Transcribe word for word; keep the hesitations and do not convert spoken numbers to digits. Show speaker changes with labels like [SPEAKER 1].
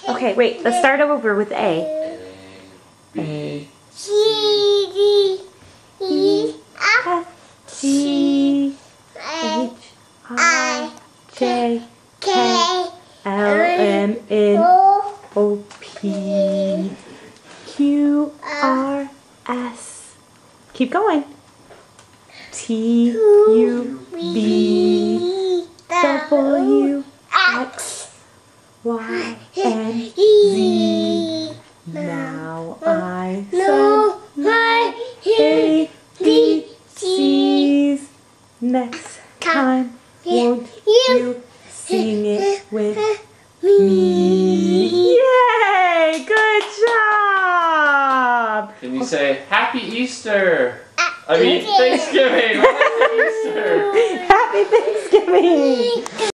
[SPEAKER 1] Okay, wait, let's start over with A. A.
[SPEAKER 2] C, D, E, F,
[SPEAKER 1] G, H, I, J, K, L, M, N, O, P, Q, R, S. Keep going. T, U, V, W, X, Y, and Z. Now I send my A, B, C's. Next time, won't you sing it with me? Yay! Good job!
[SPEAKER 3] Can you say Happy Easter? I mean Thanksgiving! Happy Easter!
[SPEAKER 1] Happy Thanksgiving!